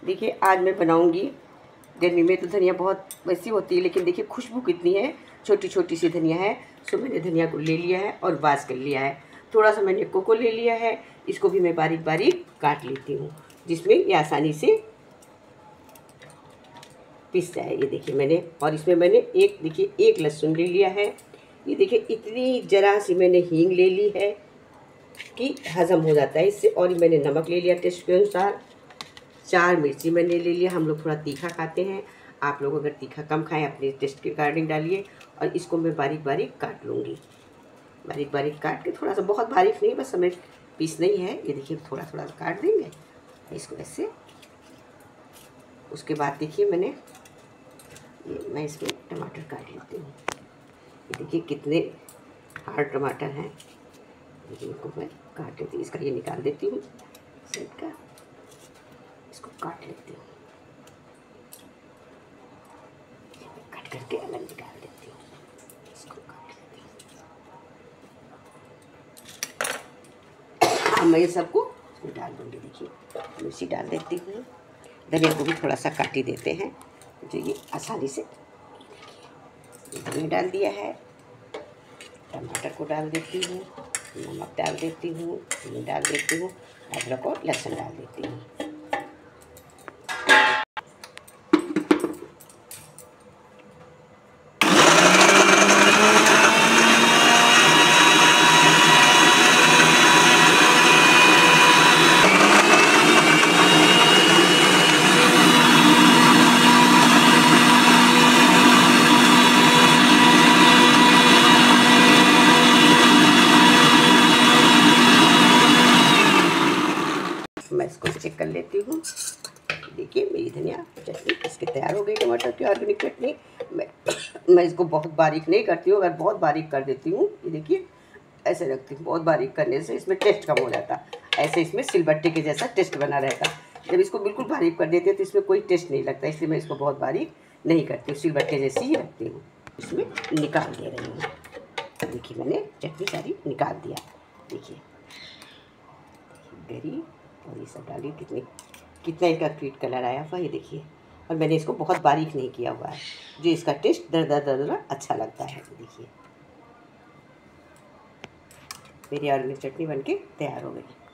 देखिए आज मैं बनाऊंगी, गर्मी में तो धनिया बहुत वैसी होती है, लेकिन देखिए खुशबू कितनी है। छोटी छोटी सी धनिया है, सो मैंने धनिया को ले लिया है और वाश कर लिया है। थोड़ा सा मैंने कोको ले लिया है, इसको भी मैं बारीक बारीक काट लेती हूँ, जिसमें ये आसानी से पिस जाए। ये देखिए मैंने, और इसमें मैंने एक लहसुन ले लिया है। ये देखिए इतनी जरा सी मैंने हींग ले ली है कि हज़म हो जाता है इससे। और मैंने नमक ले लिया टेस्ट के अनुसार। 4 मिर्ची मैंने ले लिया, हम लोग थोड़ा तीखा खाते हैं, आप लोग अगर तीखा कम खाएं अपने टेस्ट के अकॉर्डिंग डालिए। और इसको मैं बारीक बारीक काट लूँगी, बारीक बारीक काट के, थोड़ा सा बहुत बारीक नहीं, बस हमें पीसना ही है। ये देखिए थोड़ा थोड़ा काट देंगे इसको ऐसे। उसके बाद देखिए मैं इसमें टमाटर काट लेती हूँ। ये देखिए कितने हार्ड टमाटर हैं, देखिए इनको मैं काट लेती हूँ। इसका ये निकाल देती हूँ साइड का, इसको काट लेती हूँ, काट करके अलग निकाल देती हूँ, इसको काट लेती हूँ। अब मैं ये सबको डाल दूँगी। देखिए मिर्ची डाल देती हूँ, धनिया को भी थोड़ा सा काट ही देते हैं जो ये आसानी से। धनिया डाल दिया है, टमाटर को डाल देती हूँ, नमक डाल देती हूँ, हींग डाल देती हूँ, अदरक और लहसुन डाल देती हूँ। मैं इसको चेक कर लेती हूँ। देखिए मेरी धनिया चटनी इसके तैयार हो गई, टमाटर की ऑर्गेनिक चटनी। मैं इसको बहुत बारीक नहीं करती हूँ, अगर बहुत बारीक कर देती हूँ, ये देखिए ऐसे रखती हूँ, बहुत बारीक करने से इसमें टेस्ट कम हो जाता, ऐसे इसमें सिलबट्टे के जैसा टेस्ट बना रहता। जब इसको बिल्कुल बारीक कर देते हैं तो इसमें कोई टेस्ट नहीं लगता, इसलिए मैं इसको बहुत बारीक नहीं करती हूँ, सिलबट्टे जैसी ही रखती हूँ। इसमें निकाल दे रही हूँ। देखिए मैंने चटनी सारी निकाल दिया। देखिए गरी और ये सब डाली, कितना इसका स्वीट कलर आया हुआ, ये देखिए। और मैंने इसको बहुत बारीक नहीं किया हुआ है, जो इसका टेस्ट दरदरा अच्छा लगता है। देखिए मेरी ऑर्गेनिक चटनी बनके तैयार हो गई।